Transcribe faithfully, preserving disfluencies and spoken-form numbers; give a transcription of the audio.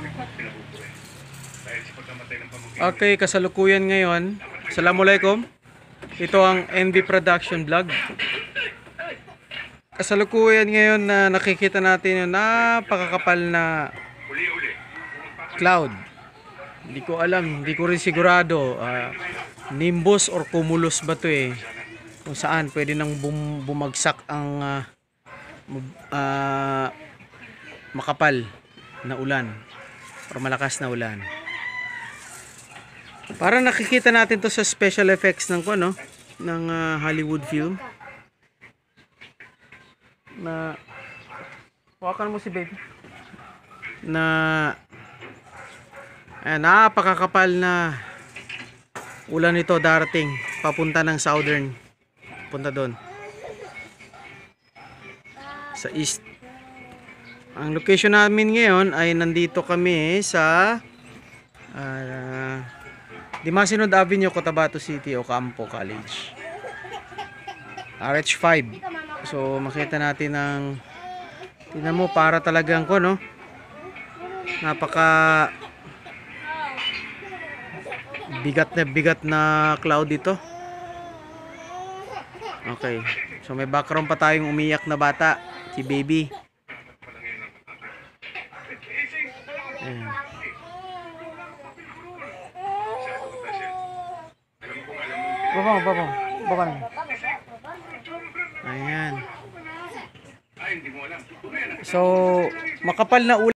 Okay, kasalukuyan ngayon. Assalamualaikum. Ito ang N B Production Vlog. Kasalukuyan ngayon na nakikita natin yung napakakapal na cloud. Hindi ko alam, hindi ko rin sigurado. Uh, nimbus or cumulus ba to eh. Kung saan pwede nang bum bumagsak ang uh, uh, makapal na ulan or malakas na ulan. Parang nakikita natin to sa special effects ng ko, no? Ng uh, Hollywood film. Na hawakan mo si baby. Na eh, napakakapal na ulan ito darating papunta ng southern, punta doon sa east. Ang location namin ngayon ay nandito kami sa uh, Dimasinod Avenue, Cotabato City, Ocampo College, R H five. So makita natin ng, tingnan mo, para talagang ko, no, napaka bigat na bigat na cloud ito. Okay, so may background pa tayong umiyak na bata, si baby. Ayan. Babang, babang, babang. Ayan. So makapal na ulan.